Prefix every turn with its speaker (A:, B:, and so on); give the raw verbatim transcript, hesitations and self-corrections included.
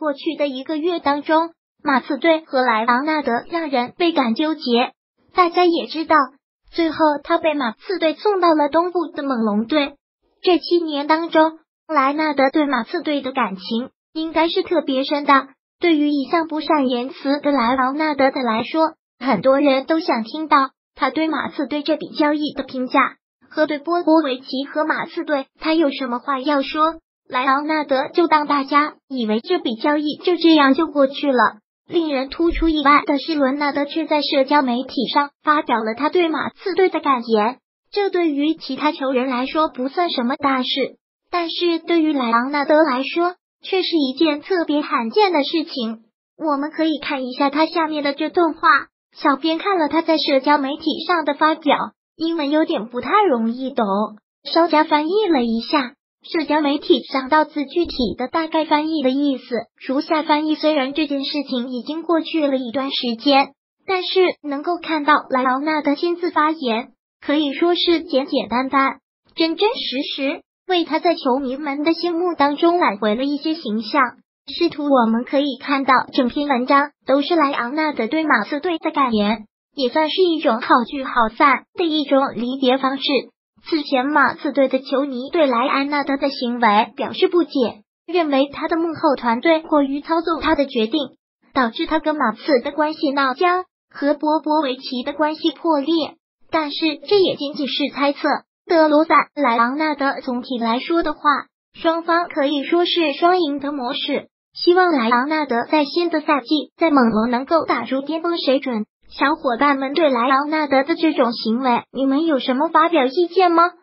A: 过去的一个月当中，马刺队和莱昂纳德让人倍感纠结。大家也知道，最后他被马刺队送到了东部的猛龙队。这七年当中，莱纳德对马刺队的感情应该是特别深的。对于一向不善言辞的莱昂纳德的来说，很多人都想听到他对马刺队这笔交易的评价，和对波波维奇和马刺队他有什么话要说。莱昂纳德就当大家以为这笔交易就这样就过去了。令人突出意外的是，伦纳德却在社交媒体上发表了他对马刺队的感言。这对于其他球员来说不算什么大事，但是对于莱昂纳德来说却是一件特别罕见的事情。我们可以看一下他下面的这段话。小编看了他在社交媒体上的发表，英文有点不太容易懂，稍加翻译了一下。社交媒体上到字具体的大概翻译的意思如下翻译：虽然这件事情已经过去了一段时间，但是能够看到莱昂纳德亲自发言，可以说是简简单单、真真实实，为他在球迷们的心目当中挽回了一些形象。试图我们可以看到，整篇文章都是莱昂纳德对马刺队的感言，也算是一种好聚好散的一种离别方式。此前马刺队的球迷对莱昂纳德的行为表示不解，认为他的幕后团队过于操纵他的决定，导致他跟马刺的关系闹僵，和波波维奇的关系破裂。但是这也仅仅是猜测。德罗赞、莱昂纳德总体来说的话，双方可以说是双赢的模式。希望莱昂纳德在新的赛季在猛龙能够打出巅峰水准。小伙伴们对莱昂纳德的这种行为，你们有什么发表意见吗？